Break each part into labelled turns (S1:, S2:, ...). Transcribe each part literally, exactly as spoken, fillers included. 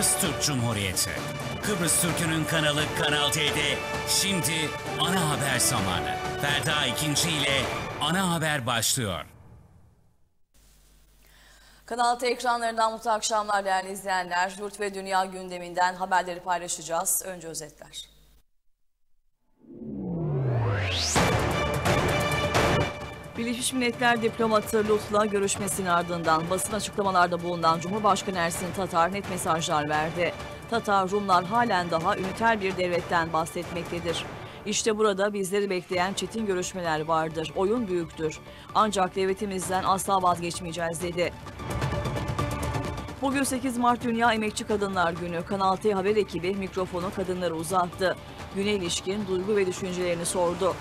S1: Kıbrıs Türk Cumhuriyeti. Kıbrıs Türk'ünün kanalı Kanal T'de şimdi ana haber zamanı. Ferda İkinci ile ana haber başlıyor.
S2: Kanal T ekranlarından mutlu akşamlar değerli izleyenler. Yurt ve dünya gündeminden haberleri paylaşacağız. Önce özetler. Birleşmiş Milletler diplomatı Lut'la görüşmesinin ardından basın açıklamalarda bulunan Cumhurbaşkanı Ersin Tatar net mesajlar verdi. Tatar, Rumlar halen daha üniter bir devletten bahsetmektedir. İşte burada bizleri bekleyen çetin görüşmeler vardır. Oyun büyüktür. Ancak devletimizden asla vazgeçmeyeceğiz dedi. Bugün sekiz Mart Dünya Emekçi Kadınlar Günü. Kanal T haber ekibi mikrofonu kadınlara uzattı. Güne ilişkin duygu ve düşüncelerini sordu.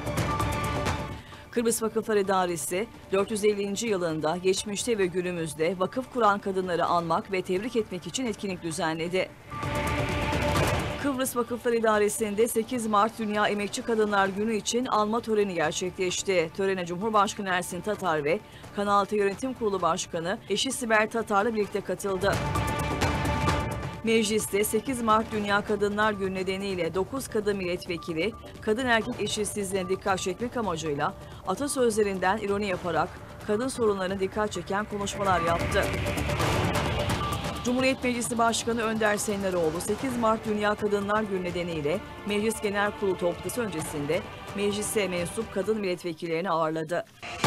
S2: Kıbrıs Vakıflar İdaresi dört yüz ellinci yılında geçmişte ve günümüzde vakıf kuran kadınları anmak ve tebrik etmek için etkinlik düzenledi. Kıbrıs Vakıflar İdaresi'nde sekiz Mart Dünya Emekçi Kadınlar Günü için anma töreni gerçekleşti. Törene Cumhurbaşkanı Ersin Tatar ve Kanal T Yönetim Kurulu Başkanı eşi Sibel Tatar'la birlikte katıldı. Mecliste sekiz Mart Dünya Kadınlar Günü nedeniyle dokuz kadın milletvekili kadın erkek eşitsizliğine dikkat çekmek amacıyla atasözlerinden ironi yaparak kadın sorunlarına dikkat çeken konuşmalar yaptı. Cumhuriyet Meclisi Başkanı Önder Senleroğlu sekiz Mart Dünya Kadınlar Günü nedeniyle Meclis Genel Kurulu toplantısı öncesinde meclise mensup kadın milletvekillerini ağırladı.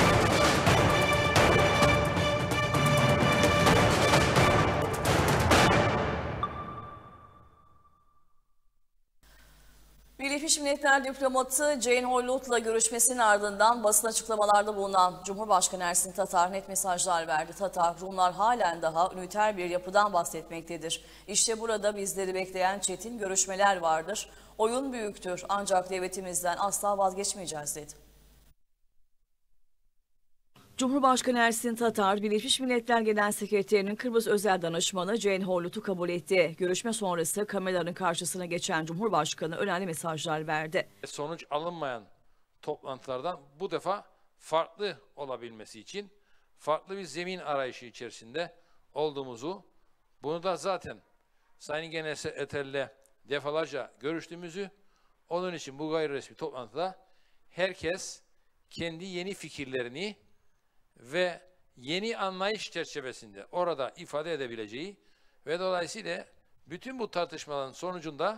S2: Birleşmiş Milletler diplomatı Jane Hoylund'la görüşmesinin ardından basın açıklamalarda bulunan Cumhurbaşkanı Ersin Tatar net mesajlar verdi. Tatar, Rumlar halen daha üniter bir yapıdan bahsetmektedir. İşte burada bizleri bekleyen çetin görüşmeler vardır. Oyun büyüktür ancak devletimizden asla vazgeçmeyeceğiz dedi. Cumhurbaşkanı Ersin Tatar, Birleşmiş Milletler Genel Sekreterinin Kıbrıs Özel Danışmanı Jane Hoylund'u kabul etti. Görüşme sonrası kameraların karşısına geçen Cumhurbaşkanı önemli mesajlar verdi.
S3: Sonuç alınmayan toplantılardan bu defa farklı olabilmesi için farklı bir zemin arayışı içerisinde olduğumuzu, bunu da zaten Sayın Genel Sekreterle defalarca görüştüğümüzü, onun için bu gayri resmi toplantıda herkes kendi yeni fikirlerini ve yeni anlayış çerçevesinde orada ifade edebileceği ve dolayısıyla bütün bu tartışmaların sonucunda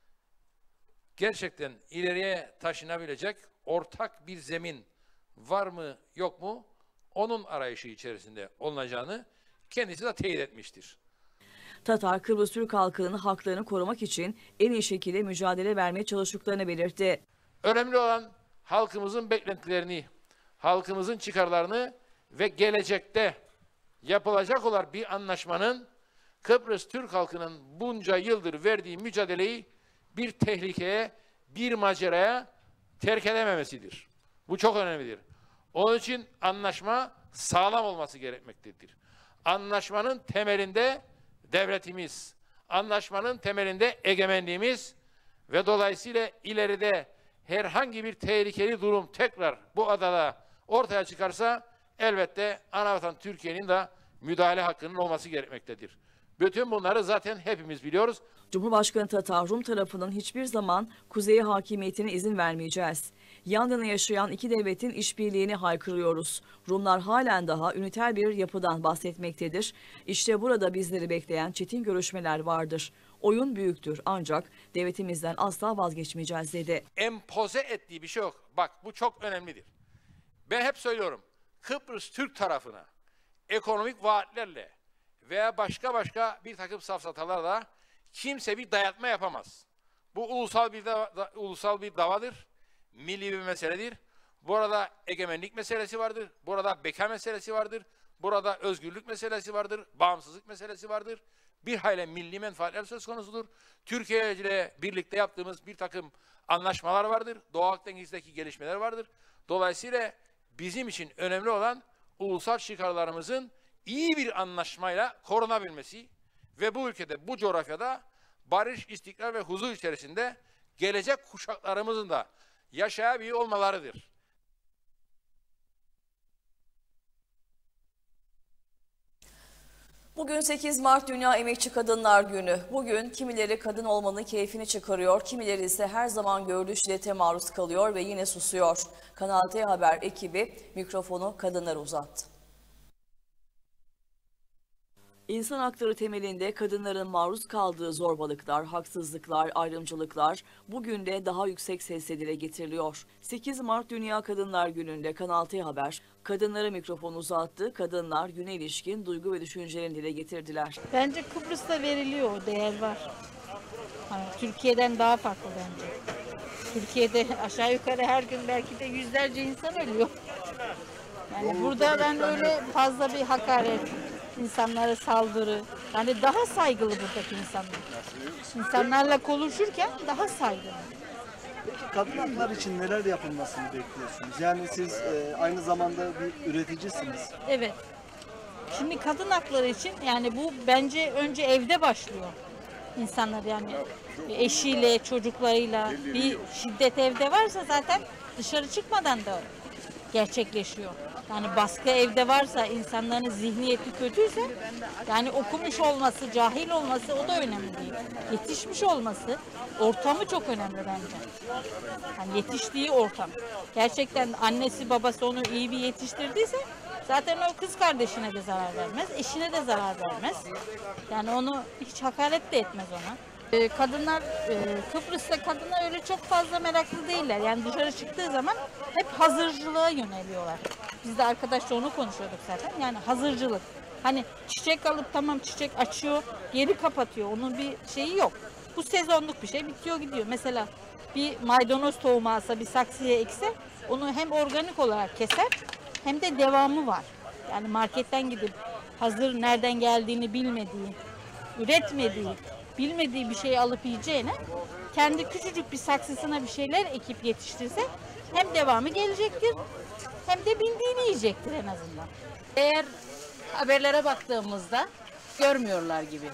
S3: gerçekten ileriye taşınabilecek ortak bir zemin var mı yok mu onun arayışı içerisinde olunacağını kendisi de teyit etmiştir.
S2: Tatar, Kıbrıs Türk halkının haklarını korumak için en iyi şekilde mücadele vermeye çalıştıklarını belirtti.
S3: Önemli olan halkımızın beklentilerini, halkımızın çıkarlarını ve gelecekte yapılacak olan bir anlaşmanın Kıbrıs Türk halkının bunca yıldır verdiği mücadeleyi bir tehlikeye, bir maceraya terk edememesidir. Bu çok önemlidir. Onun için anlaşma sağlam olması gerekmektedir. Anlaşmanın temelinde devletimiz, anlaşmanın temelinde egemenliğimiz ve dolayısıyla ileride herhangi bir tehlikeli durum tekrar bu adada ortaya çıkarsa elbette anavatan Türkiye'nin de müdahale hakkının olması gerekmektedir. Bütün bunları zaten hepimiz biliyoruz.
S2: Cumhurbaşkanı Tatar, Rum tarafının hiçbir zaman kuzeye hakimiyetine izin vermeyeceğiz. Yan yana yaşayan iki devletin işbirliğini haykırıyoruz. Rumlar halen daha üniter bir yapıdan bahsetmektedir. İşte burada bizleri bekleyen çetin görüşmeler vardır. Oyun büyüktür ancak devletimizden asla vazgeçmeyeceğiz dedi.
S3: Empoze ettiği bir şey yok. Bak bu çok önemlidir. Ben hep söylüyorum. Kıbrıs Türk tarafına ekonomik vaatlerle veya başka başka bir takım safsatalarla kimse bir dayatma yapamaz. Bu ulusal bir dava, da, ulusal bir davadır, milli bir meseledir. Burada egemenlik meselesi vardır, burada beka meselesi vardır, burada özgürlük meselesi vardır, bağımsızlık meselesi vardır. Bir hayli milli menfaatler söz konusudur. Türkiye ile birlikte yaptığımız bir takım anlaşmalar vardır, Doğu Akdeniz'deki gelişmeler vardır. Dolayısıyla bizim için önemli olan ulusal çıkarlarımızın iyi bir anlaşmayla korunabilmesi ve bu ülkede, bu coğrafyada barış, istikrar ve huzur içerisinde gelecek kuşaklarımızın da yaşayabiliyor olmalarıdır.
S2: Bugün sekiz Mart Dünya Emekçi Kadınlar Günü. Bugün kimileri kadın olmanın keyfini çıkarıyor, kimileri ise her zaman gördüğü şiddete maruz kalıyor ve yine susuyor. Kanal T Haber ekibi mikrofonu kadınlara uzattı. İnsan hakları temelinde kadınların maruz kaldığı zorbalıklar, haksızlıklar, ayrımcılıklar bugün de daha yüksek sesle dile getiriliyor. sekiz Mart Dünya Kadınlar Günü'nde Kanal T Haber kadınlara mikrofon uzattı. Kadınlar güne ilişkin duygu ve düşüncelerini dile getirdiler.
S4: Bence Kıbrıs'ta veriliyor, o değer var. Hani Türkiye'den daha farklı bence. Türkiye'de aşağı yukarı her gün belki de yüzlerce insan ölüyor. Yani burada ben öyle fazla bir hakaret, insanlara saldırı, yani daha saygılı buradaki insanlar. İnsanlarla konuşurken daha saygılı.
S5: Peki kadın haklar için neler yapılmasını bekliyorsunuz? Yani siz e, aynı zamanda bir üreticisiniz.
S4: Evet. Şimdi kadın hakları için yani bu bence önce evde başlıyor. İnsanlar yani eşiyle, çocuklarıyla bir şiddet evde varsa zaten dışarı çıkmadan da gerçekleşiyor. Yani baskı evde varsa, insanların zihniyeti kötüyse, yani okumuş olması, cahil olması o da önemli değil. Yetişmiş olması, ortamı çok önemli bence. Yani yetiştiği ortam. Gerçekten annesi babası onu iyi bir yetiştirdiyse zaten o kız kardeşine de zarar vermez, eşine de zarar vermez. Yani onu hiç hakaret de etmez ona. Ee, kadınlar, e, Kıbrıs'ta kadınlar öyle çok fazla meraklı değiller. Yani dışarı çıktığı zaman hep hazırcılığa yöneliyorlar. Biz de arkadaşla onu konuşuyorduk zaten. Yani hazırcılık. Hani çiçek alıp tamam çiçek açıyor, geri kapatıyor. Onun bir şeyi yok. Bu sezonluk bir şey, bitiyor gidiyor. Mesela bir maydanoz tohumu alsa, bir saksıya ekse onu hem organik olarak keser hem de devamı var. Yani marketten gidip hazır nereden geldiğini bilmediği, üretmediği, bilmediği bir şeyi alıp yiyeceğine kendi küçücük bir saksısına bir şeyler ekip yetiştirse hem devamı gelecektir hem de bildiğini yiyecektir en azından.
S6: Eğer haberlere baktığımızda görmüyorlar gibi.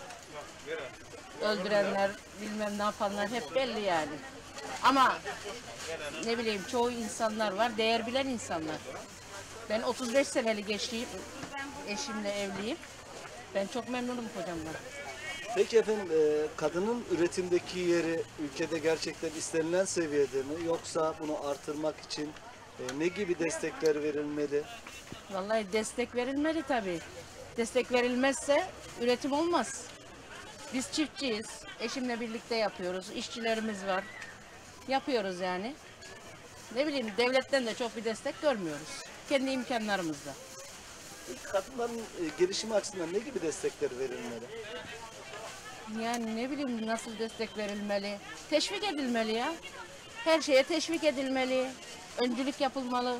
S6: Öldürenler, bilmem ne yapanlar hep belli yani. Ama ne bileyim çoğu insanlar var, değer bilen insanlar. Ben otuz beş senelik eşliyim, eşimle evliyim. Ben çok memnunum kocamdan.
S5: Peki efendim e, kadının üretimdeki yeri ülkede gerçekten istenilen seviyede mi? Yoksa bunu artırmak için e, ne gibi destekler verilmeli?
S6: Vallahi destek verilmeli tabii. Destek verilmezse üretim olmaz. Biz çiftçiyiz, eşimle birlikte yapıyoruz, işçilerimiz var. Yapıyoruz yani. Ne bileyim devletten de çok bir destek görmüyoruz. Kendi imkanlarımızla.
S5: Peki kadınların e, gelişimi açısından ne gibi destekler verilmeli?
S6: Yani ne bileyim nasıl destek verilmeli? Teşvik edilmeli ya. Her şeye teşvik edilmeli. Öncülük yapılmalı.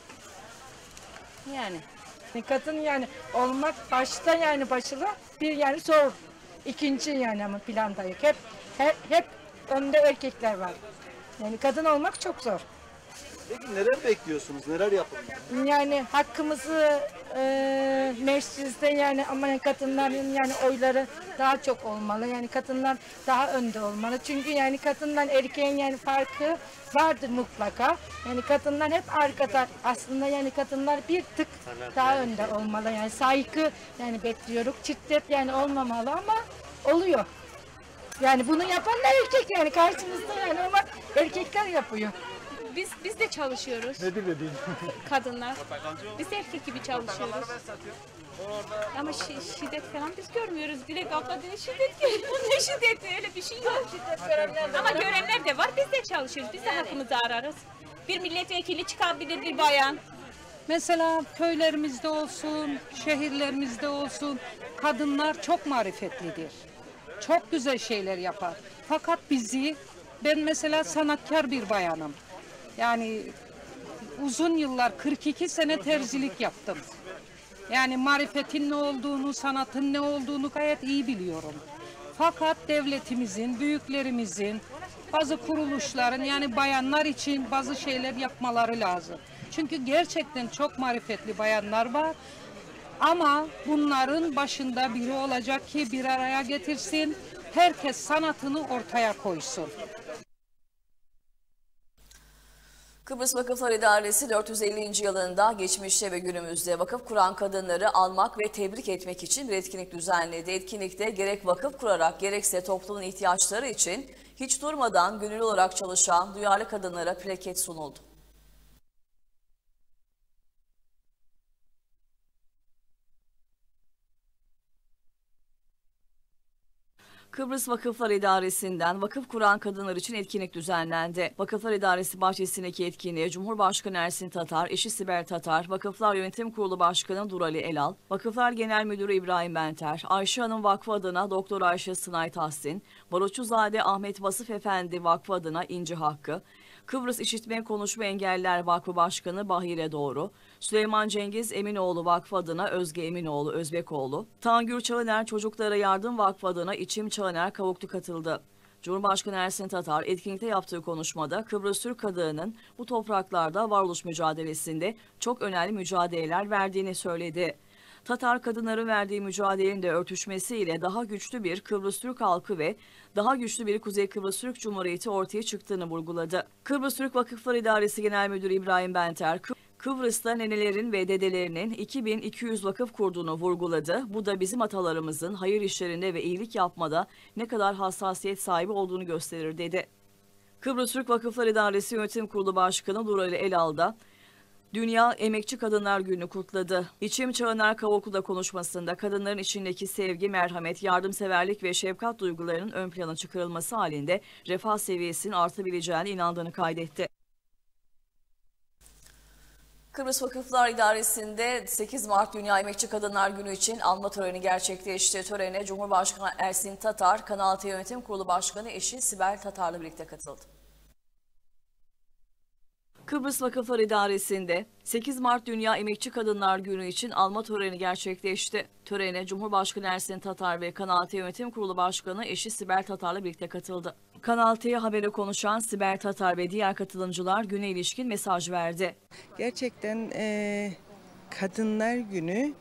S6: Yani.
S7: Kadın yani olmak başta yani başlı bir yani zor. İkinci yani ama planda yok. Hep, hep, hep önde erkekler var. Yani kadın olmak çok zor.
S5: Peki neler bekliyorsunuz? Neler yapılmalı?
S7: Yani hakkımızı e, mecliste yani ama kadınların yani oyları daha çok olmalı. Yani kadınlar daha önde olmalı. Çünkü yani kadından erkeğin yani farkı vardır mutlaka. Yani kadınlar hep arkada. Aslında yani kadınlar bir tık daha önde olmalı. Yani saygı yani bekliyoruz. Şiddet yani olmamalı ama oluyor. Yani bunu yapan da erkek yani karşımızda yani ama erkekler yapıyor.
S8: Biz biz de çalışıyoruz.
S5: Ne bileyim.
S8: Kadınlar. Biz de erkek gibi çalışıyoruz. Ama şi- şiddet falan biz görmüyoruz. Direkt abla dedi şiddet görüyor. Ne şiddeti öyle bir şey yok. Ama görenler de var. Biz de çalışıyoruz. Biz de hakkımızı ararız. Bir milletvekili çıkabilir bir bayan.
S9: Mesela köylerimizde olsun, şehirlerimizde olsun kadınlar çok marifetlidir. Çok güzel şeyler yapar. Fakat bizi, ben mesela sanatkar bir bayanım. Yani uzun yıllar kırk iki sene terzilik yaptım. Yani marifetin ne olduğunu, sanatın ne olduğunu gayet iyi biliyorum. Fakat devletimizin, büyüklerimizin, bazı kuruluşların yani bayanlar için bazı şeyler yapmaları lazım. Çünkü gerçekten çok marifetli bayanlar var. Ama bunların başında biri olacak ki bir araya getirsin, herkes sanatını ortaya koysun.
S2: Kıbrıs Vakıflar İdaresi dört yüz ellinci yılında geçmişte ve günümüzde vakıf kuran kadınları almak ve tebrik etmek için bir etkinlik düzenledi. Etkinlikte gerek vakıf kurarak gerekse toplumun ihtiyaçları için hiç durmadan gönüllü olarak çalışan duyarlı kadınlara plaket sunuldu. Kıbrıs Vakıflar İdaresi'nden vakıf kuran kadınlar için etkinlik düzenlendi. Vakıflar İdaresi bahçesindeki etkinliğe Cumhurbaşkanı Ersin Tatar, eşi Sibel Tatar, Vakıflar Yönetim Kurulu Başkanı Durali Elal, Vakıflar Genel Müdürü İbrahim Benter, Ayşe Hanım Vakfı adına Doktor Ayşe Sınay Tahsin, Barutçuzade Ahmet Vasıf Efendi Vakfı adına İnci Hakkı, Kıbrıs İşitme Konuşma Engelliler Vakfı Başkanı Bahire Doğru, Süleyman Cengiz Eminoğlu Vakfı adına Özge Eminoğlu Özbekoğlu, Tangür Çağıner Çocuklara Yardım Vakfı adına İçim Çağıner Kavuklu katıldı. Cumhurbaşkanı Ersin Tatar etkinlikte yaptığı konuşmada Kıbrıs Türk kadınının bu topraklarda varoluş mücadelesinde çok önemli mücadeleler verdiğini söyledi. Tatar kadınların verdiği mücadelenin de örtüşmesiyle daha güçlü bir Kıbrıs Türk halkı ve daha güçlü bir Kuzey Kıbrıs Türk Cumhuriyeti ortaya çıktığını vurguladı. Kıbrıs Türk Vakıflar İdaresi Genel Müdürü İbrahim Benter, Kıbrıs'ta nenelerin ve dedelerinin iki bin iki yüz vakıf kurduğunu vurguladı. Bu da bizim atalarımızın hayır işlerinde ve iyilik yapmada ne kadar hassasiyet sahibi olduğunu gösterir dedi. Kıbrıs Türk Vakıflar İdaresi Yönetim Kurulu Başkanı Durali Elal da Dünya Emekçi Kadınlar Günü'nü kutladı. İçim Çağıner Kavuklu'da konuşmasında kadınların içindeki sevgi, merhamet, yardımseverlik ve şefkat duygularının ön plana çıkarılması halinde refah seviyesinin artabileceğine inandığını kaydetti. Kıbrıs Vakıflar İdaresi'nde sekiz Mart Dünya Emekçi Kadınlar Günü için anma töreni gerçekleşti. Törene Cumhurbaşkanı Ersin Tatar, Kanal T Yönetim Kurulu Başkanı eşi Sibel Tatar'la birlikte katıldı. Kıbrıs Vakıflar İdaresi'nde sekiz Mart Dünya Emekçi Kadınlar Günü için alma töreni gerçekleşti. Törene Cumhurbaşkanı Ersin Tatar ve Kanal T Yönetim Kurulu Başkanı eşi Sibel Tatar'la birlikte katıldı. Kanal T Haber'e konuşan Sibel Tatar ve diğer katılımcılar güne ilişkin mesaj verdi.
S10: Gerçekten e, Kadınlar Günü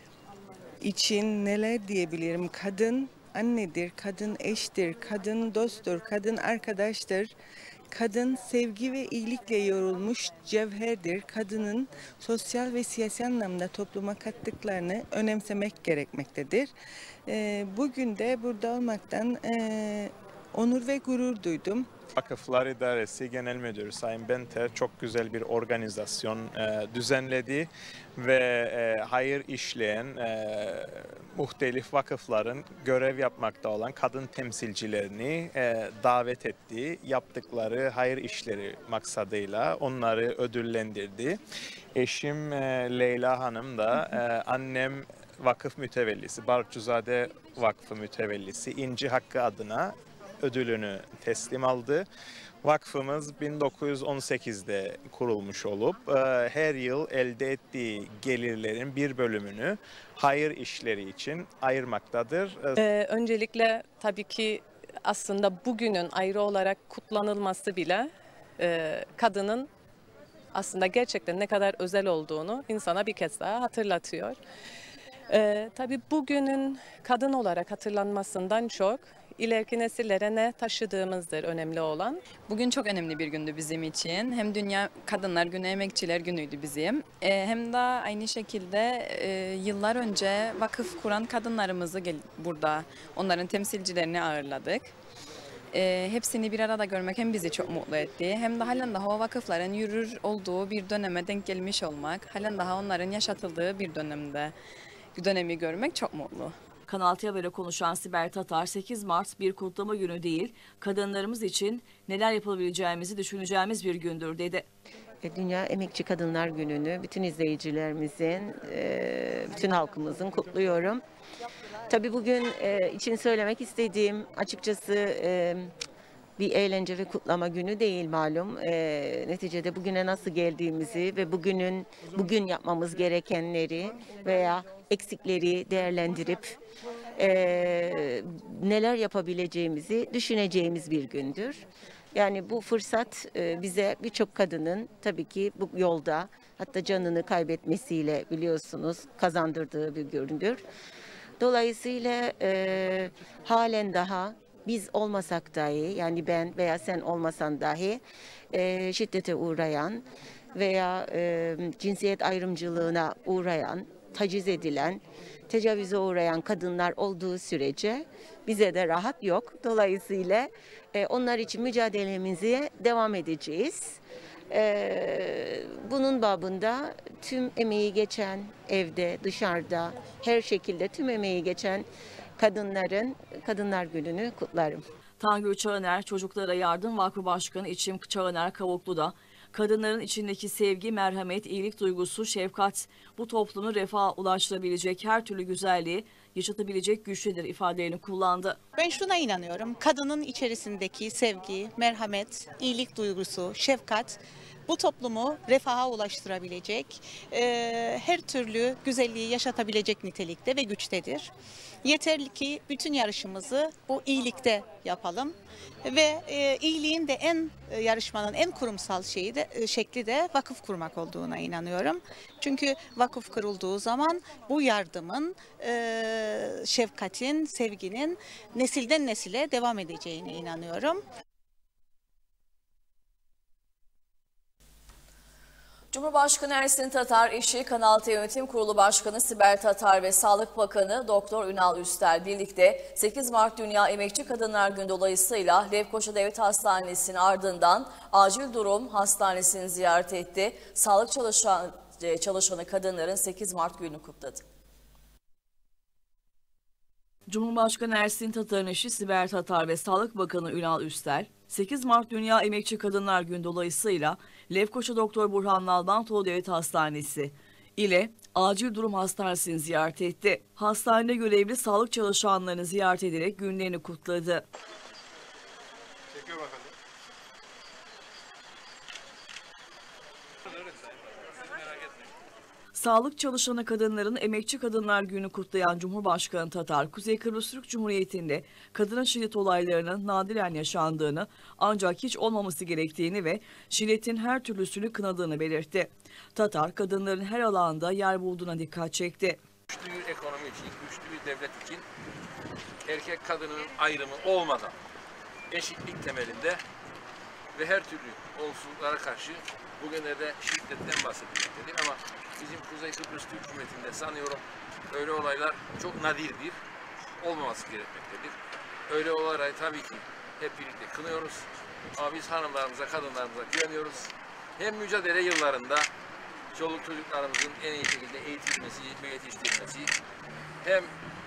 S10: için neler diyebilirim? Kadın annedir, kadın eştir, kadın dosttur, kadın arkadaştır. Kadın sevgi ve iyilikle yorulmuş cevherdir. Kadının sosyal ve siyasi anlamda topluma kattıklarını önemsemek gerekmektedir. E, bugün de burada olmaktan e, onur ve gurur duydum.
S11: Vakıflar İdaresi Genel Müdürü Sayın Benter çok güzel bir organizasyon e, düzenledi ve e, hayır işleyen e, muhtelif vakıfların görev yapmakta olan kadın temsilcilerini e, davet etti. Yaptıkları hayır işleri maksadıyla onları ödüllendirdi. Eşim e, Leyla Hanım da e, annem vakıf mütevellisi, Barutçuzade Vakfı mütevellisi İnci Hakkı adına ödülünü teslim aldı. Vakfımız bin dokuz yüz on sekizde kurulmuş olup her yıl elde ettiği gelirlerin bir bölümünü hayır işleri için ayırmaktadır.
S12: Ee, öncelikle tabii ki aslında bugünün ayrı olarak kutlanılması bile e, kadının aslında gerçekten ne kadar özel olduğunu insana bir kez daha hatırlatıyor. Ee, tabii bugünün kadın olarak hatırlanmasından çok ileriki nesillere ne taşıdığımızdır önemli olan.
S13: Bugün çok önemli bir gündü bizim için. Hem Dünya Kadınlar Günü, Emekçiler Günü'ydü bizim. E, hem de aynı şekilde e, yıllar önce vakıf kuran kadınlarımızı gel burada, onların temsilcilerini ağırladık. E, hepsini bir arada görmek hem bizi çok mutlu etti, hem de halen daha o vakıfların yürür olduğu bir döneme denk gelmiş olmak, halen daha onların yaşatıldığı bir dönemde, bir dönemi görmek çok mutlu.
S2: Kanal T Haber'e konuşan Sibel Tatar, sekiz Mart bir kutlama günü değil, kadınlarımız için neler yapabileceğimizi düşüneceğimiz bir gündür dedi.
S14: Dünya Emekçi Kadınlar Günü'nü bütün izleyicilerimizin, bütün halkımızın kutluyorum. Tabii bugün için söylemek istediğim açıkçası bir eğlence ve kutlama günü değil malum. Neticede bugüne nasıl geldiğimizi ve bugünün bugün yapmamız gerekenleri veya eksikleri değerlendirip e, neler yapabileceğimizi düşüneceğimiz bir gündür. Yani bu fırsat e, bize birçok kadının tabii ki bu yolda hatta canını kaybetmesiyle biliyorsunuz kazandırdığı bir gündür. Dolayısıyla e, halen daha biz olmasak dahi, yani ben veya sen olmasan dahi e, şiddete uğrayan veya e, cinsiyet ayrımcılığına uğrayan, taciz edilen, tecavüze uğrayan kadınlar olduğu sürece bize de rahat yok. Dolayısıyla e, onlar için mücadelemize devam edeceğiz. E, bunun babında tüm emeği geçen, evde, dışarıda, her şekilde tüm emeği geçen kadınların Kadınlar Günü'nü kutlarım.
S2: Tangül Çağıner Çocuklara Yardım Vakfı Başkanı İçim Çağıner Kavuklu da kadınların içindeki sevgi, merhamet, iyilik duygusu, şefkat bu toplumu refaha ulaştırabilecek her türlü güzelliği yaşatabilecek güçlüdür ifadelerini kullandı.
S15: Ben şuna inanıyorum. Kadının içerisindeki sevgi, merhamet, iyilik duygusu, şefkat bu toplumu refaha ulaştırabilecek, e, her türlü güzelliği yaşatabilecek nitelikte ve güçtedir. Yeterli ki bütün yarışımızı bu iyilikte yapalım ve e, iyiliğin de en e, yarışmanın en kurumsal şeyi de e, şekli de vakıf kurmak olduğuna inanıyorum. Çünkü vakıf kurulduğu zaman bu yardımın, e, şefkatin, sevginin nesilden nesile devam edeceğine inanıyorum.
S2: Cumhurbaşkanı Ersin Tatar, eşi Kanal T Yönetim Kurulu Başkanı Sibel Tatar ve Sağlık Bakanı Doktor Ünal Üstel birlikte sekiz Mart Dünya Emekçi Kadınlar Günü dolayısıyla Lefkoşa Devlet Hastanesi'nin ardından Acil Durum Hastanesi'ni ziyaret etti. Sağlık çalışan, çalışanı kadınların sekiz Mart gününü kutladı. Cumhurbaşkanı Ersin Tatar'ın eşi Sibel Tatar ve Sağlık Bakanı Ünal Üstel, sekiz Mart Dünya Emekçi Kadınlar Günü dolayısıyla Lefkoşa Doktor Burhan Nalbantoğlu Devlet Hastanesi ile Acil Durum Hastanesi'ni ziyaret etti. Hastanede görevli sağlık çalışanlarını ziyaret ederek günlerini kutladı.
S3: Çekiyor bakalım.
S2: Sağlık çalışanı kadınların Emekçi Kadınlar Günü kutlayan Cumhurbaşkanı Tatar, Kuzey Kıbrıs Türk Cumhuriyeti'nde kadına şiddet olaylarının nadiren yaşandığını ancak hiç olmaması gerektiğini ve şiddetin her türlüsünü kınadığını belirtti. Tatar, kadınların her alanda yer bulduğuna dikkat çekti.
S3: Güçlü bir ekonomi için, güçlü bir devlet için erkek kadının ayrımı olmadan eşitlik temelinde ve her türlü olumsuzluklara karşı bugünlerde şiddetten bahsedilmektedir ama bizim Kuzey Kıbrıs Türk Cumhuriyeti'nde sanıyorum öyle olaylar çok nadirdir, olmaması gerekmektedir. Öyle olayları tabii ki hep birlikte kınıyoruz ama biz hanımlarımıza, kadınlarımıza güveniyoruz. Hem mücadele yıllarında çoluk çocuklarımızın en iyi şekilde eğitilmesi ve yetiştirilmesi, hem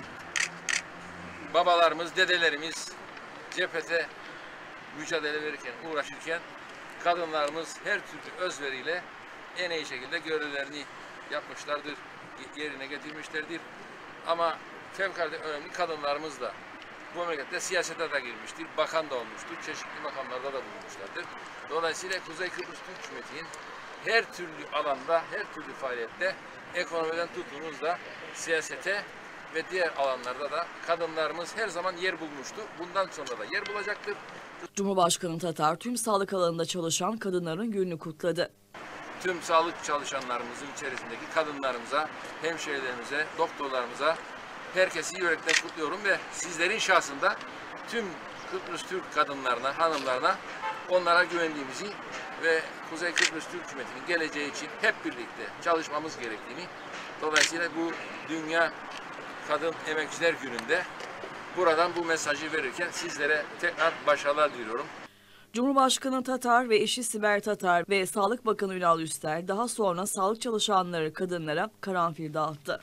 S3: babalarımız, dedelerimiz cephete mücadele verirken, uğraşırken kadınlarımız her türlü özveriyle en iyi şekilde görevlerini yapmışlardır, yerine getirmişlerdir. Ama fevkalade önemli kadınlarımız da bu memlekette siyasete de girmiştir, bakan da olmuştur, çeşitli makamlarda da bulunmuşlardır. Dolayısıyla Kuzey Kıbrıs Türk Cumhuriyeti'nin her türlü alanda, her türlü faaliyette, ekonomiden tutunuz da siyasete ve diğer alanlarda da kadınlarımız her zaman yer bulmuştu. Bundan sonra da yer bulacaktır.
S2: Cumhurbaşkanı Tatar tüm sağlık alanında çalışan kadınların gününü kutladı.
S3: Tüm sağlık çalışanlarımızın içerisindeki kadınlarımıza, hemşehrilerimize, doktorlarımıza herkesi yürekten kutluyorum ve sizlerin şahsında tüm Kıbrıs Türk kadınlarına, hanımlarına onlara güvendiğimizi ve Kuzey Kıbrıs Türk Cumhuriyeti'nin geleceği için hep birlikte çalışmamız gerektiğini, dolayısıyla bu Dünya Kadın Emekçiler Günü'nde buradan bu mesajı verirken sizlere tekrar başarılar diliyorum.
S2: Cumhurbaşkanı Tatar ve eşi Sibel Tatar ve Sağlık Bakanı Ünal Üstel daha sonra sağlık çalışanları kadınlara karanfil dağıttı.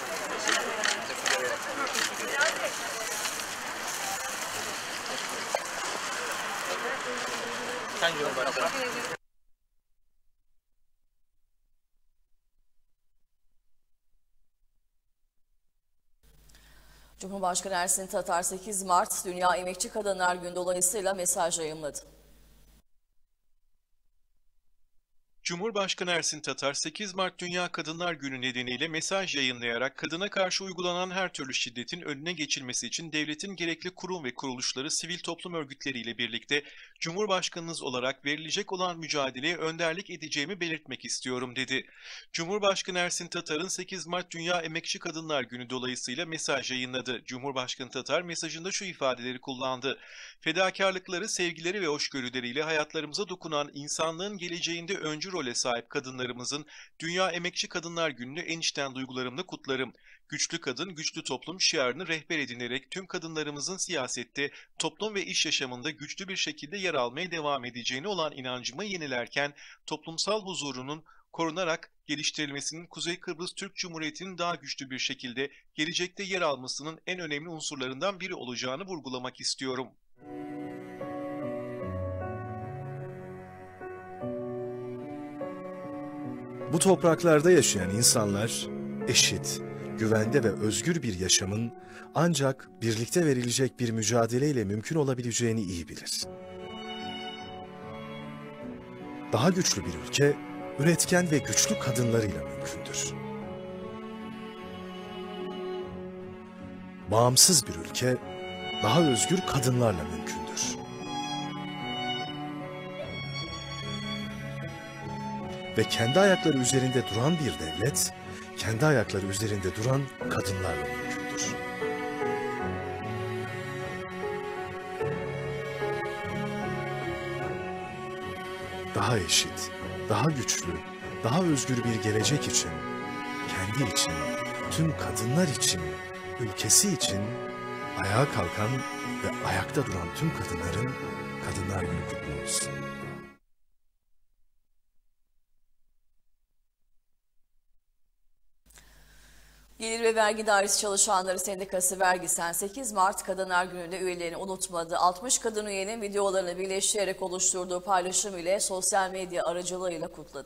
S2: Cumhurbaşkanı Ersin Tatar sekiz Mart Dünya Emekçi Kadınlar Günü dolayısıyla mesaj yayımladı.
S16: Cumhurbaşkanı Ersin Tatar, sekiz Mart Dünya Kadınlar Günü nedeniyle mesaj yayınlayarak kadına karşı uygulanan her türlü şiddetin önüne geçilmesi için devletin gerekli kurum ve kuruluşları, sivil toplum örgütleriyle birlikte Cumhurbaşkanınız olarak verilecek olan mücadeleye önderlik edeceğimi belirtmek istiyorum dedi. Cumhurbaşkanı Ersin Tatar'ın sekiz Mart Dünya Emekçi Kadınlar Günü dolayısıyla mesaj yayınladı. Cumhurbaşkanı Tatar mesajında şu ifadeleri kullandı. Fedakarlıkları, sevgileri ve hoşgörüleriyle hayatlarımıza dokunan, insanlığın geleceğinde öncü role sahip kadınlarımızın Dünya Emekçi Kadınlar Günü'nü en içten duygularımla kutlarım. Güçlü kadın, güçlü toplum şiarını rehber edinerek tüm kadınlarımızın siyasette, toplum ve iş yaşamında güçlü bir şekilde yer almaya devam edeceğine olan inancımı yenilerken, toplumsal huzurunun korunarak geliştirilmesinin Kuzey Kıbrıs Türk Cumhuriyeti'nin daha güçlü bir şekilde gelecekte yer almasının en önemli unsurlarından biri olacağını vurgulamak istiyorum.
S17: Bu topraklarda yaşayan insanlar eşit, güvende ve özgür bir yaşamın ancak birlikte verilecek bir mücadeleyle mümkün olabileceğini iyi bilir. Daha güçlü bir ülke, üretken ve güçlü kadınlarıyla mümkündür. Bağımsız bir ülke, daha özgür kadınlarla mümkündür. Ve kendi ayakları üzerinde duran bir devlet, kendi ayakları üzerinde duran kadınlarla mümkündür. Daha eşit, daha güçlü, daha özgür bir gelecek için, kendi için, tüm kadınlar için, ülkesi için ayağa kalkan ve ayakta duran tüm kadınların Kadınlar Günü kutlu olsun.
S2: Gelir ve Vergi Dairesi Çalışanları Sendikası Vergisen sekiz Mart Kadınlar Günü'nde üyelerini unutmadı. altmış kadın üyenin videolarını birleştirerek oluşturduğu paylaşım ile sosyal medya aracılığıyla kutladı.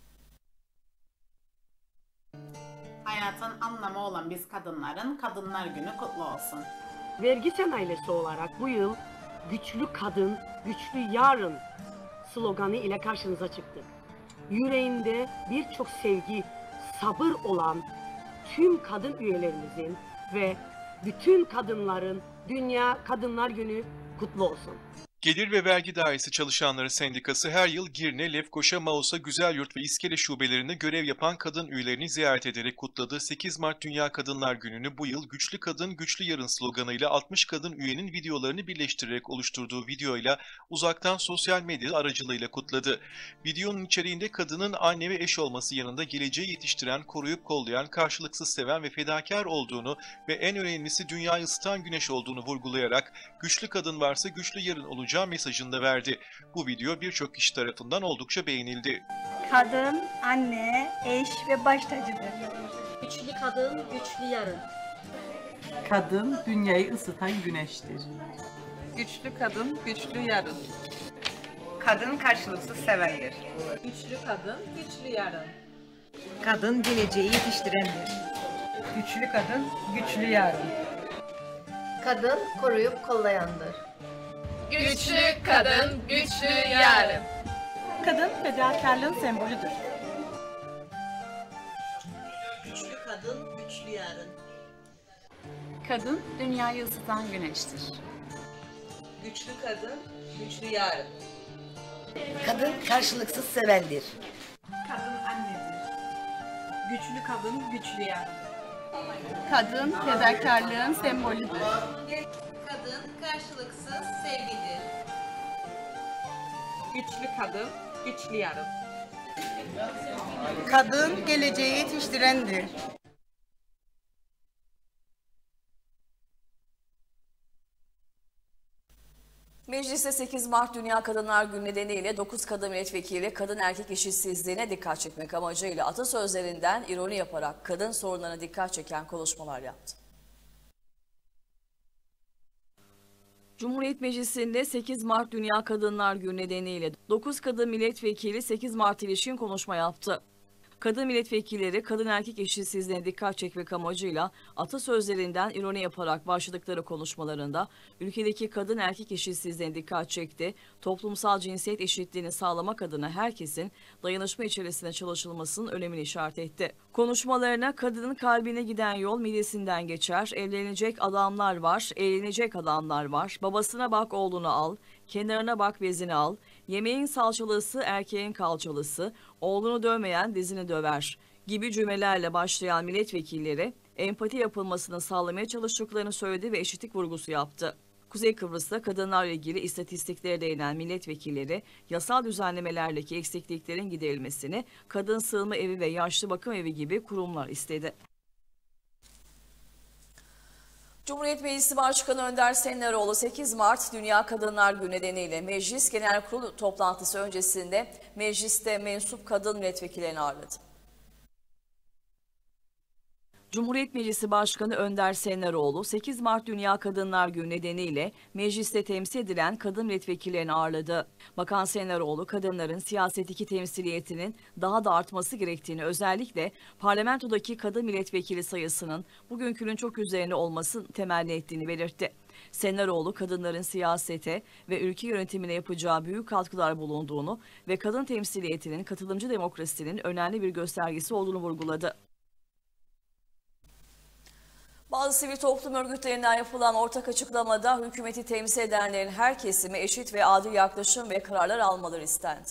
S18: Hayatın anlamı olan biz kadınların Kadınlar Günü kutlu olsun.
S19: Vergisen ailesi olarak bu yıl güçlü kadın, güçlü yarın sloganı ile karşınıza çıktık. Yüreğinde birçok sevgi, sabır olan tüm kadın üyelerimizin ve bütün kadınların Dünya Kadınlar Günü kutlu olsun.
S16: Gelir ve Vergi Dairesi Çalışanları Sendikası her yıl Girne, Lefkoşa, Mausa, Güzelyurt ve İskele şubelerinde görev yapan kadın üyelerini ziyaret ederek kutladı. sekiz Mart Dünya Kadınlar Günü'nü bu yıl Güçlü Kadın, Güçlü Yarın sloganıyla altmış kadın üyenin videolarını birleştirerek oluşturduğu videoyla uzaktan sosyal medya aracılığıyla kutladı. Videonun içeriğinde kadının anne ve eş olması yanında geleceği yetiştiren, koruyup kollayan, karşılıksız seven ve fedakar olduğunu ve en önemlisi dünyayı ısıtan güneş olduğunu vurgulayarak güçlü kadın varsa güçlü yarın olacak mesajını da verdi. Bu video birçok kişi tarafından oldukça beğenildi.
S20: Kadın, anne, eş ve baş tacıdır.
S21: Güçlü kadın, güçlü yarın.
S22: Kadın, dünyayı ısıtan güneştir.
S23: Güçlü kadın, güçlü yarın.
S24: Kadın karşılıksız sevendir.
S23: Güçlü kadın, güçlü yarın.
S24: Kadın geleceği yetiştirendir.
S22: Güçlü kadın, güçlü yarın.
S21: Kadın koruyup kollayandır.
S23: Güçlü kadın, güçlü yarın.
S20: Kadın fedakarlığın sembolüdür.
S25: Güçlü kadın, güçlü yarın.
S18: Kadın dünyayı ısıtan güneştir.
S25: Güçlü kadın, güçlü yarın.
S21: Kadın karşılıksız sevendir.
S20: Kadın annedir.
S21: Güçlü kadın, güçlü yarın.
S18: Kadın fedakarlığın sembolüdür.
S25: Kadın karşılıksız sevgidir.
S23: Güçlü kadın, güçlü yarın.
S24: Kadın geleceği yetiştirendir.
S2: Mecliste sekiz Mart Dünya Kadınlar Günü nedeniyle dokuz kadın milletvekili kadın erkek eşitsizliğine dikkat çekmek amacıyla atasözlerinden ironi yaparak kadın sorunlarına dikkat çeken konuşmalar yaptı. Cumhuriyet Meclisi'nde sekiz Mart Dünya Kadınlar Günü nedeniyle dokuz kadın milletvekili sekiz Mart ilişkin konuşma yaptı. Kadın milletvekilleri kadın erkek eşitsizliğine dikkat çekmek amacıyla atasözlerinden ironi yaparak başladıkları konuşmalarında ülkedeki kadın erkek eşitsizliğine dikkat çekti. Toplumsal cinsiyet eşitliğini sağlamak adına herkesin dayanışma içerisinde çalışılmasının önemini işaret etti. Konuşmalarına kadının kalbine giden yol midesinden geçer, evlenecek adamlar var, eğlenecek adamlar var, babasına bak oğlunu al, kenarına bak bezini al, yemeğin salçalısı erkeğin kalçalısı, oğlunu dövmeyen dizini döver gibi cümlelerle başlayan milletvekilleri empati yapılmasını sağlamaya çalıştıklarını söyledi ve eşitlik vurgusu yaptı. Kuzey Kıbrıs'ta kadınlarla ilgili istatistiklere değinen milletvekilleri yasal düzenlemelerdeki eksikliklerin giderilmesini, kadın sığınma evi ve yaşlı bakım evi gibi kurumlar istedi. Cumhuriyet Meclisi Başkanı Önder Senleroğlu sekiz Mart Dünya Kadınlar Günü nedeniyle Meclis Genel Kurulu toplantısı öncesinde mecliste mensup kadın milletvekillerini ağırladı. Cumhuriyet Meclisi Başkanı Önder Senleroğlu sekiz Mart Dünya Kadınlar Günü nedeniyle mecliste temsil edilen kadın milletvekillerini ağırladı. Bakan Senleroğlu kadınların siyasetteki temsiliyetinin daha da artması gerektiğini, özellikle parlamentodaki kadın milletvekili sayısının bugünkünün çok üzerine olmasını temenni ettiğini belirtti. Senleroğlu kadınların siyasete ve ülke yönetimine yapacağı büyük katkılar bulunduğunu ve kadın temsiliyetinin katılımcı demokrasinin önemli bir göstergesi olduğunu vurguladı. Bazı sivil toplum örgütlerinden yapılan ortak açıklamada hükümeti temsil edenlerin her kesime eşit ve adil yaklaşım ve kararlar almaları istendi.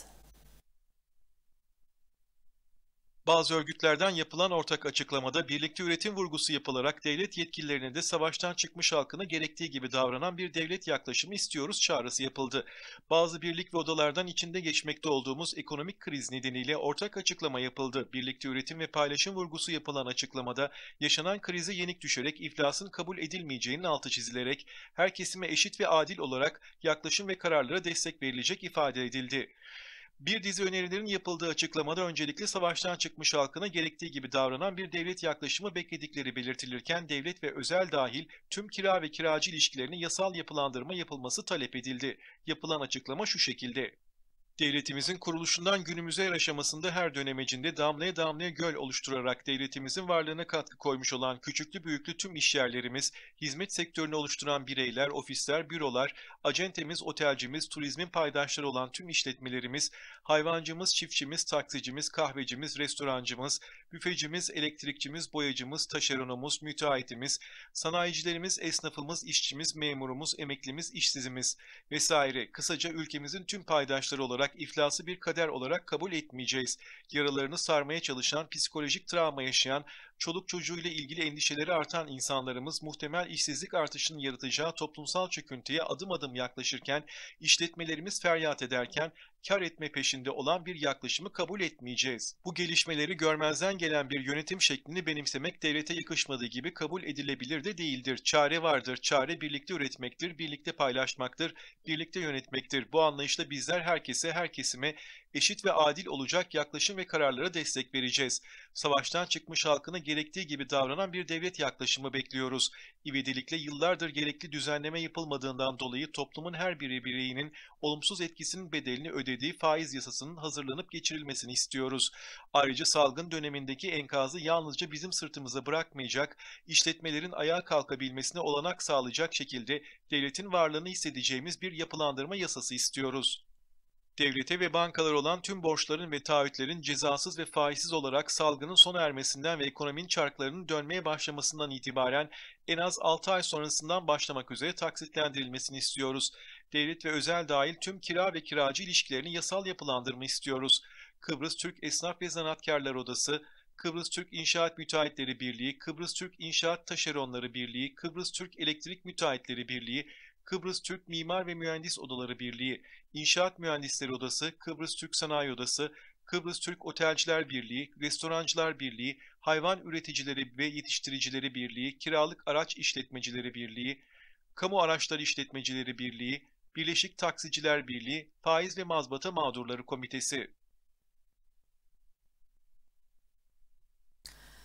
S16: Bazı örgütlerden yapılan ortak açıklamada birlikte üretim vurgusu yapılarak devlet yetkililerine de savaştan çıkmış halkına gerektiği gibi davranan bir devlet yaklaşımı istiyoruz çağrısı yapıldı. Bazı birlik ve odalardan içinde geçmekte olduğumuz ekonomik kriz nedeniyle ortak açıklama yapıldı. Birlikte üretim ve paylaşım vurgusu yapılan açıklamada yaşanan krize yenik düşerek iflasın kabul edilmeyeceğinin altı çizilerek her kesime eşit ve adil olarak yaklaşım ve kararlara destek verilecek ifade edildi. Bir dizi önerilerin yapıldığı açıklamada öncelikle savaştan çıkmış halkına gerektiği gibi davranan bir devlet yaklaşımı bekledikleri belirtilirken devlet ve özel dahil tüm kira ve kiracı ilişkilerini yasal yapılandırma yapılması talep edildi. Yapılan açıklama şu şekilde. Devletimizin kuruluşundan günümüze er aşamasında her dönemecinde damlaya damlaya göl oluşturarak devletimizin varlığına katkı koymuş olan küçüklü büyüklü tüm işyerlerimiz, hizmet sektörünü oluşturan bireyler, ofisler, bürolar, acentemiz, otelcimiz, turizmin paydaşları olan tüm işletmelerimiz, hayvancımız, çiftçimiz, taksicimiz, kahvecimiz, restorancımız, büfecimiz, elektrikçimiz, boyacımız, taşeronumuz, müteahhitimiz, sanayicilerimiz, esnafımız, işçimiz, memurumuz, emeklimiz, işsizimiz vesaire. Kısaca ülkemizin tüm paydaşları olarak iflası bir kader olarak kabul etmeyeceğiz. Yaralarını sarmaya çalışan, psikolojik travma yaşayan, çoluk çocuğuyla ilgili endişeleri artan insanlarımız muhtemel işsizlik artışının yaratacağı toplumsal çöküntüye adım adım yaklaşırken, işletmelerimiz feryat ederken, kar etme peşinde olan bir yaklaşımı kabul etmeyeceğiz. Bu gelişmeleri görmezden gelen bir yönetim şeklini benimsemek devlete yakışmadığı gibi kabul edilebilir de değildir. Çare vardır. Çare birlikte üretmektir, birlikte paylaşmaktır, birlikte yönetmektir. Bu anlayışla bizler herkese, her kesime eşit ve adil olacak yaklaşım ve kararlara destek vereceğiz. Savaştan çıkmış halkına gerektiği gibi davranan bir devlet yaklaşımı bekliyoruz. İvedilikle yıllardır gerekli düzenleme yapılmadığından dolayı toplumun her biri bireyinin olumsuz etkisinin bedelini ödediği faiz yasasının hazırlanıp geçirilmesini istiyoruz. Ayrıca salgın dönemindeki enkazı yalnızca bizim sırtımıza bırakmayacak, işletmelerin ayağa kalkabilmesine olanak sağlayacak şekilde devletin varlığını hissedeceğimiz bir yapılandırma yasası istiyoruz. Devlete ve bankalara olan tüm borçların ve taahhütlerin cezasız ve faizsiz olarak salgının sona ermesinden ve ekonominin çarklarının dönmeye başlamasından itibaren en az altı ay sonrasından başlamak üzere taksitlendirilmesini istiyoruz. Devlet ve özel dahil tüm kira ve kiracı ilişkilerini yasal yapılandırma istiyoruz. Kıbrıs Türk Esnaf ve Zanaatkarlar Odası, Kıbrıs Türk İnşaat Müteahhitleri Birliği, Kıbrıs Türk İnşaat Taşeronları Birliği, Kıbrıs Türk Elektrik Müteahhitleri Birliği, Kıbrıs Türk Mimar ve Mühendis Odaları Birliği, İnşaat Mühendisleri Odası, Kıbrıs Türk Sanayi Odası, Kıbrıs Türk Otelciler Birliği, Restorancılar Birliği, Hayvan Üreticileri ve Yetiştiricileri Birliği, Kiralık Araç İşletmecileri Birliği, Kamu Araçları İşletmecileri Birliği, Birleşik Taksiciler Birliği, Faiz ve Mazbata Mağdurları Komitesi.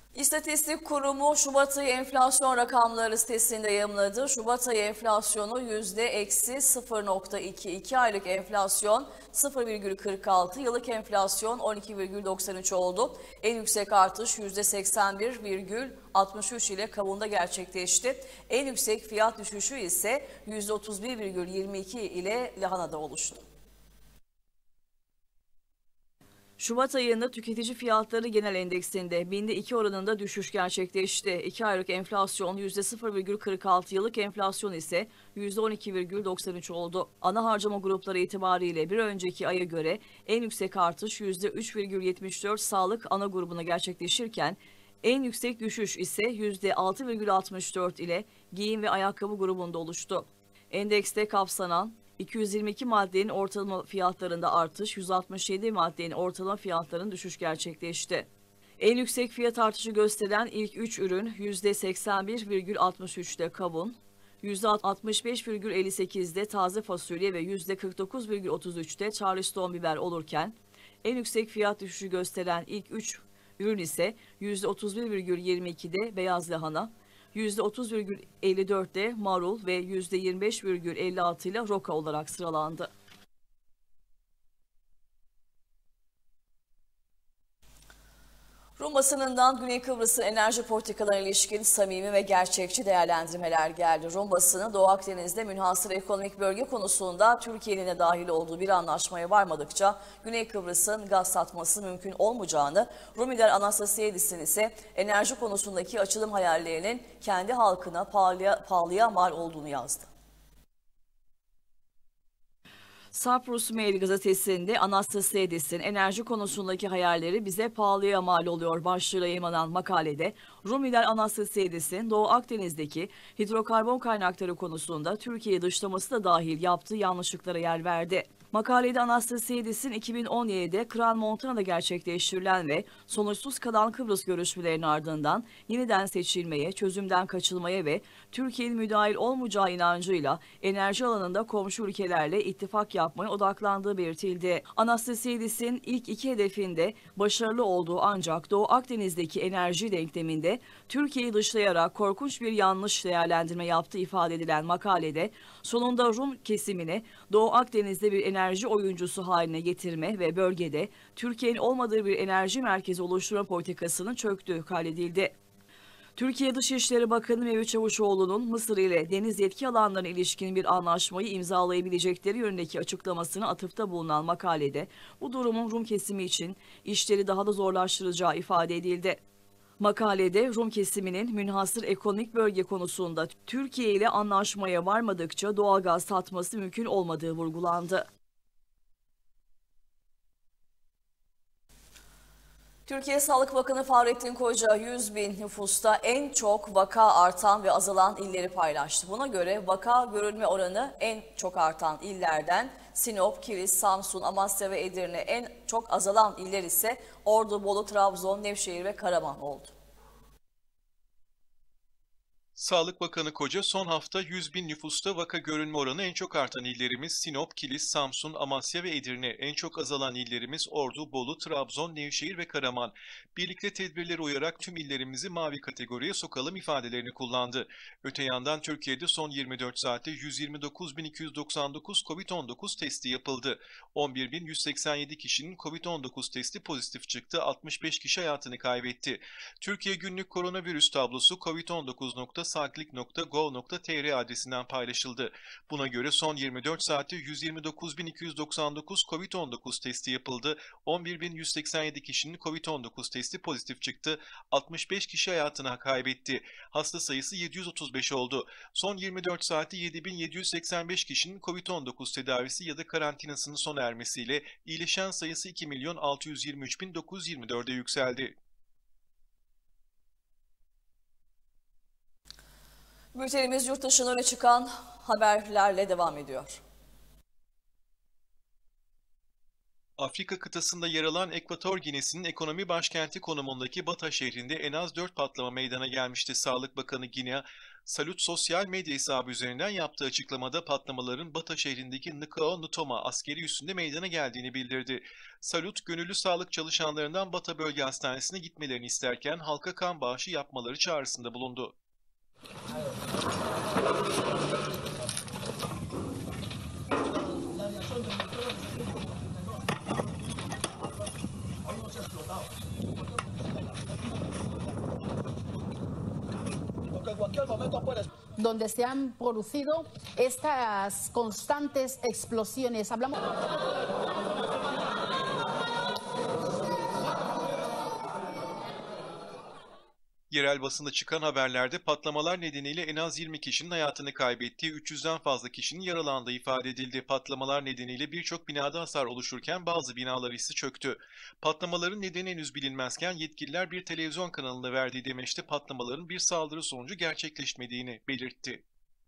S2: İstatistik Kurumu Şubat ayı enflasyon rakamları sitesinde yayımladı. Şubat ayı enflasyonu yüzde eksi sıfır nokta iki, iki aylık enflasyon sıfır virgül kırk altı, yıllık enflasyon on iki virgül doksan üç oldu. En yüksek artış yüzde seksen bir virgül altmış üç ile kavunda gerçekleşti. En yüksek fiyat düşüşü ise yüzde otuz bir virgül yirmi iki ile lahanada oluştu. Şubat ayında tüketici fiyatları genel endeksinde binde iki oranında düşüş gerçekleşti. iki aylık enflasyon yüzde sıfır virgül kırk altı, yıllık enflasyon ise yüzde on iki virgül doksan üç oldu. Ana harcama grupları itibariyle bir önceki aya göre en yüksek artış yüzde üç virgül yetmiş dört sağlık ana grubuna gerçekleşirken en yüksek düşüş ise yüzde altı virgül altmış dört ile giyim ve ayakkabı grubunda oluştu. Endekste kapsanan iki yüz yirmi iki maddenin ortalama fiyatlarında artış, yüz altmış yedi maddenin ortalama fiyatlarının düşüş gerçekleşti. En yüksek fiyat artışı gösteren ilk üç ürün yüzde seksen bir virgül altmış üçte kavun, yüzde altmış beş virgül elli sekizde taze fasulye ve yüzde kırk dokuz virgül otuz üçte Charleston biber olurken, en yüksek fiyat düşüşü gösteren ilk üç ürün ise yüzde otuz bir virgül yirmi ikide beyaz lahana, yüzde otuz virgül elli dörtte marul ve yüzde yirmi beş virgül elli altı ile roka olarak sıralandı. Rum basınından Güney Kıbrıs'ın enerji politikalarına ilişkin samimi ve gerçekçi değerlendirmeler geldi. Rum basını Doğu Akdeniz'de münhasır ekonomik bölge konusunda Türkiye'nin de dahil olduğu bir anlaşmaya varmadıkça Güney Kıbrıs'ın gaz satması mümkün olmayacağını, Rum lider Anastasiadis'in ise enerji konusundaki açılım hayallerinin kendi halkına pahalıya, pahalıya mal olduğunu yazdı. Cyprus Mail gazetesinde Anastasiadis'in enerji konusundaki hayalleri bize pahalıya mal oluyor başlığıyla yayımlanan makalede Rum lider Anastasiadis'in Doğu Akdeniz'deki hidrokarbon kaynakları konusunda Türkiye'yi dışlaması da dahil yaptığı yanlışlıklara yer verdi. Makalede Anastasiadis'in iki bin on yedide Kral Montana'da gerçekleştirilen ve sonuçsuz kalan Kıbrıs görüşmelerinin ardından yeniden seçilmeye, çözümden kaçılmaya ve Türkiye'nin müdahil olmayacağı inancıyla enerji alanında komşu ülkelerle ittifak yapmaya odaklandığı belirtildi. Anastasiadis'in ilk iki hedefinde başarılı olduğu ancak Doğu Akdeniz'deki enerji denkleminde Türkiye'yi dışlayarak korkunç bir yanlış değerlendirme yaptığı ifade edilen makalede sonunda Rum kesimini Doğu Akdeniz'de bir enerji oyuncusu haline getirme ve bölgede Türkiye'nin olmadığı bir enerji merkezi oluşturma politikasının çöktüğü kaydedildi. Türkiye Dışişleri Bakanı Mevlüt Çavuşoğlu'nun Mısır ile deniz yetki alanlarına ilişkin bir anlaşmayı imzalayabilecekleri yönündeki açıklamasına atıfta bulunan makalede bu durumun Rum kesimi için işleri daha da zorlaştıracağı ifade edildi. Makalede Rum kesiminin münhasır ekonomik bölge konusunda Türkiye ile anlaşmaya varmadıkça doğalgaz satması mümkün olmadığı vurgulandı. Türkiye Sağlık Bakanı Fahrettin Koca yüz bin nüfusta en çok vaka artan ve azalan illeri paylaştı. Buna göre vaka görülme oranı en çok artan illerden Sinop, Kilis, Samsun, Amasya ve Edirne, en çok azalan iller ise Ordu, Bolu, Trabzon, Nevşehir ve Karaman oldu.
S16: Sağlık Bakanı Koca son hafta yüz bin nüfusta vaka görülme oranı en çok artan illerimiz Sinop, Kilis, Samsun, Amasya ve Edirne, en çok azalan illerimiz Ordu, Bolu, Trabzon, Nevşehir ve Karaman. Birlikte tedbirlere uyarak tüm illerimizi mavi kategoriye sokalım ifadelerini kullandı. Öte yandan Türkiye'de son yirmi dört saatte yüz yirmi dokuz bin iki yüz doksan dokuz COVID on dokuz testi yapıldı. on bir bin yüz seksen yedi kişinin COVID on dokuz testi pozitif çıktı, altmış beş kişi hayatını kaybetti. Türkiye günlük koronavirüs tablosu covid on dokuz nokta sağlık nokta gov nokta tr adresinden paylaşıldı. Buna göre son yirmi dört saatte yüz yirmi dokuz bin iki yüz doksan dokuz COVID on dokuz testi yapıldı. on bir bin yüz seksen yedi kişinin COVID on dokuz testi pozitif çıktı. altmış beş kişi hayatını kaybetti. Hasta sayısı yedi yüz otuz beş oldu. Son yirmi dört saatte yedi bin yedi yüz seksen beş kişinin COVID on dokuz tedavisi ya da karantinasının sona ermesiyle iyileşen sayısı iki milyon altı yüz yirmi üç bin dokuz yüz yirmi dörde yükseldi.
S2: Bültenimiz yurt dışına öne çıkan haberlerle devam ediyor.
S16: Afrika kıtasında yer alan Ekvator Ginesi'nin ekonomi başkenti konumundaki Bata şehrinde en az dört patlama meydana gelmişti. Sağlık Bakanı Guinea Salute sosyal medya hesabı üzerinden yaptığı açıklamada patlamaların Bata şehrindeki Nkao Ntoma askeri üssünde meydana geldiğini bildirdi. Salute, gönüllü sağlık çalışanlarından Bata Bölge Hastanesi'ne gitmelerini isterken halka kan bağışı yapmaları çağrısında bulundu.
S1: Donde se han producido estas constantes explosiones. Hablamos.
S16: Yerel basında çıkan haberlerde patlamalar nedeniyle en az yirmi kişinin hayatını kaybettiği, üç yüzden fazla kişinin yaralandığı ifade edildi. Patlamalar nedeniyle birçok binada hasar oluşurken bazı binalar ise çöktü. Patlamaların nedeni henüz bilinmezken yetkililer bir televizyon kanalında verdiği demeçte patlamaların bir saldırı sonucu gerçekleşmediğini belirtti.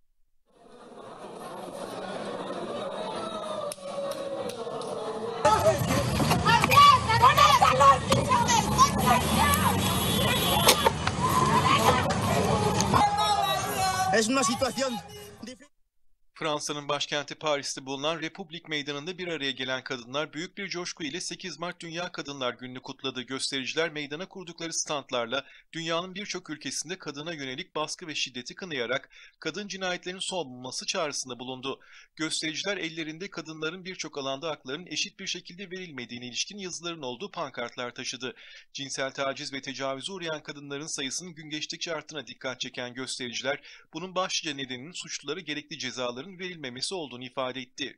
S16: Fransa'nın başkenti Paris'te bulunan Republik Meydanı'nda bir araya gelen kadınlar büyük bir coşku ile sekiz Mart Dünya Kadınlar Günü'nü kutladı. Göstericiler meydana kurdukları standlarla dünyanın birçok ülkesinde kadına yönelik baskı ve şiddeti kınayarak kadın cinayetlerinin son bulunması çağrısında bulundu. Göstericiler ellerinde kadınların birçok alanda haklarının eşit bir şekilde verilmediğine ilişkin yazıların olduğu pankartlar taşıdı. Cinsel taciz ve tecavüze uğrayan kadınların sayısının gün geçtikçe arttığına dikkat çeken göstericiler bunun başlıca nedeninin suçlulara gerekli cezaların verilmemesi olduğunu ifade etti.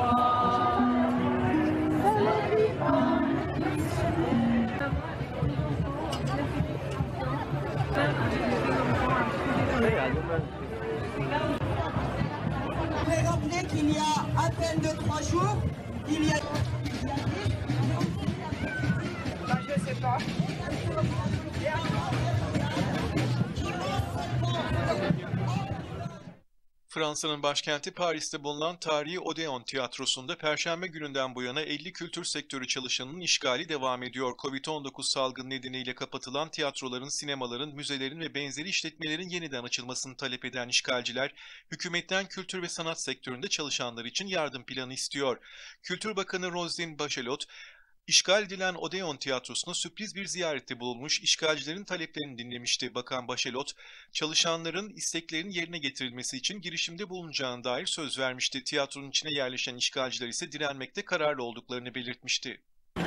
S16: Fransa'nın başkenti Paris'te bulunan tarihi Odeon Tiyatrosu'nda Perşembe gününden bu yana elli kültür sektörü çalışanının işgali devam ediyor. Covid on dokuz salgını nedeniyle kapatılan tiyatroların, sinemaların, müzelerin ve benzeri işletmelerin yeniden açılmasını talep eden işgalciler, hükümetten kültür ve sanat sektöründe çalışanlar için yardım planı istiyor. Kültür Bakanı Roselyne Bachelot, İşgal edilen Odeon Tiyatrosu'na sürpriz bir ziyarette bulunmuş, işgalcilerin taleplerini dinlemişti. Bakan Bachelot, çalışanların isteklerinin yerine getirilmesi için girişimde bulunacağına dair söz vermişti. Tiyatronun içine yerleşen işgalciler ise direnmekte kararlı olduklarını belirtmişti.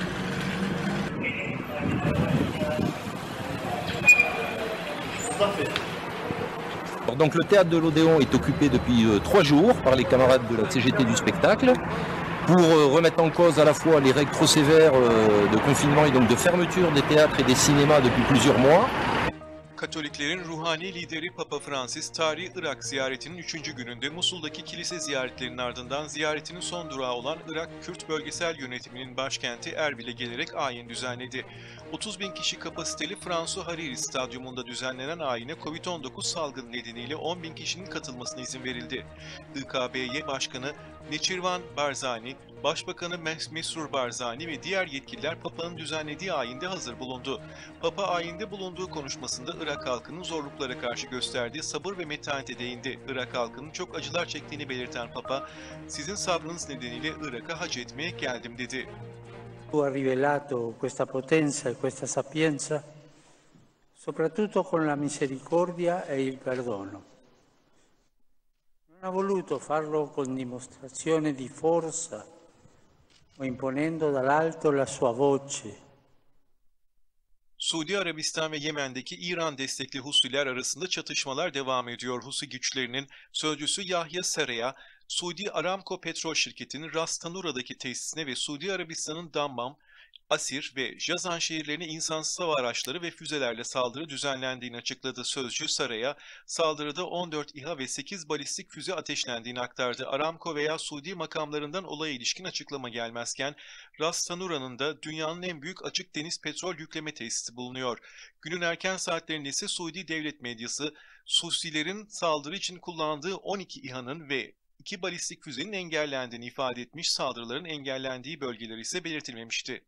S4: Donc le théâtre de l'Odéon est occupé depuis euh, trois jours par les camarades de la C G T du spectacle pour euh, remettre en cause à la fois les règles trop sévères euh, de confinement et donc de fermeture des théâtres et des cinémas depuis plusieurs mois.
S16: Katoliklerin ruhani lideri Papa Francis, tarihi Irak ziyaretinin üçüncü gününde Musul'daki kilise ziyaretlerinin ardından ziyaretinin son durağı olan Irak Kürt Bölgesel Yönetimi'nin başkenti Erbil'e gelerek ayin düzenledi. otuz bin kişi kapasiteli Fransu Hariri Stadyumunda düzenlenen ayine Covid on dokuz salgını nedeniyle on bin kişinin katılmasına izin verildi. I K B Y Başkanı Neçirvan Barzani, Başbakanı Mesrur Barzani ve diğer yetkililer Papa'nın düzenlediği ayinde hazır bulundu. Papa ayinde bulunduğu konuşmasında Irak halkının zorluklara karşı gösterdiği sabır ve metanete değindi. Irak halkının çok acılar çektiğini belirten Papa, "Sizin sabrınız nedeniyle Irak'a hac etmeye geldim." dedi.
S5: Ha rivelato questa potenza e questa sapienza soprattutto con la misericordia e il perdono. Non ha voluto farlo con dimostrazione di forza o imponendo dall'alto la sua voce.
S16: Suudi Arabistan ve Yemen'deki İran destekli Husiler arasında çatışmalar devam ediyor. Husi güçlerinin sözcüsü Yahya Saraya, Suudi Aramco petrol şirketinin Ras Tanura'daki tesisine ve Suudi Arabistan'ın Dammam, Asir ve Jazan şehirlerine insansız hava araçları ve füzelerle saldırı düzenlendiğini açıkladı. Sözcü Saraya, saldırıda on dört İHA ve sekiz balistik füze ateşlendiğini aktardı. Aramco veya Suudi makamlarından olaya ilişkin açıklama gelmezken, Ras Tanura'nın da dünyanın en büyük açık deniz petrol yükleme tesisi bulunuyor. Günün erken saatlerinde ise Suudi devlet medyası, Susilerin saldırı için kullandığı on iki İHA'nın ve iki balistik füzenin engellendiğini ifade etmiş, saldırıların engellendiği bölgeler ise belirtilmemişti.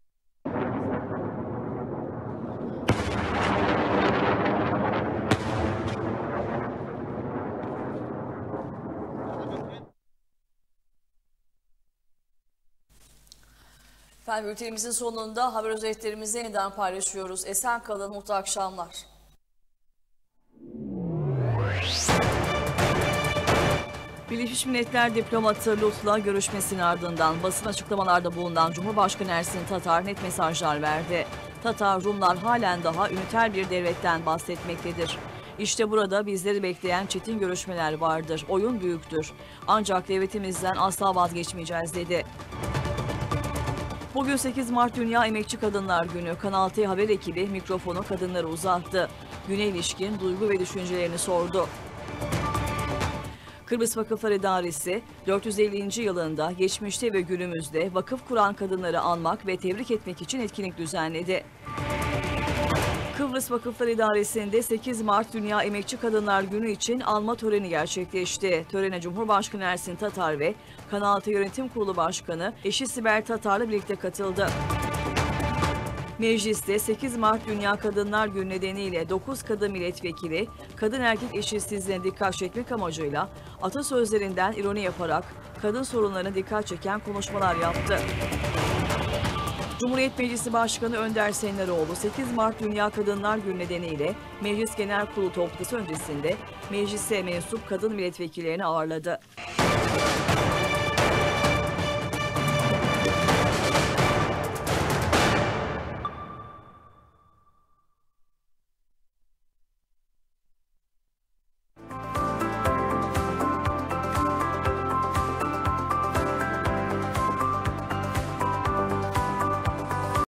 S2: Efendim bültenimizin sonunda haber özetlerimizi yeniden paylaşıyoruz. Esen kalın, mutlu akşamlar. Birleşmiş Milletler diplomatı Lut'la görüşmesinin ardından basın açıklamalarda bulunan Cumhurbaşkanı Ersin Tatar net mesajlar verdi. Tatar, Rumlar halen daha üniter bir devletten bahsetmektedir. İşte burada bizleri bekleyen çetin görüşmeler vardır. Oyun büyüktür. Ancak devletimizden asla vazgeçmeyeceğiz dedi. Bugün sekiz Mart Dünya Emekçi Kadınlar Günü. Kanal T Haber ekibi mikrofonu kadınlara uzattı. Güne ilişkin duygu ve düşüncelerini sordu. Kıbrıs Vakıflar İdaresi dört yüz ellinci yılında geçmişte ve günümüzde vakıf kuran kadınları anmak ve tebrik etmek için etkinlik düzenledi. Kıbrıs Vakıflar İdaresi'nde sekiz Mart Dünya Emekçi Kadınlar Günü için anma töreni gerçekleşti. Törene Cumhurbaşkanı Ersin Tatar ve Kanal T Yönetim Kurulu Başkanı eşi Sibel Tatar'la birlikte katıldı. Mecliste sekiz Mart Dünya Kadınlar Günü nedeniyle dokuz kadın milletvekili, kadın erkek eşitsizliğine dikkat çekmek amacıyla atasözlerinden ironi yaparak kadın sorunlarına dikkat çeken konuşmalar yaptı. Cumhuriyet Meclisi Başkanı Önder Senleroğlu sekiz Mart Dünya Kadınlar Günü nedeniyle Meclis Genel Kurulu toplantısı öncesinde meclise mensup kadın milletvekillerini ağırladı.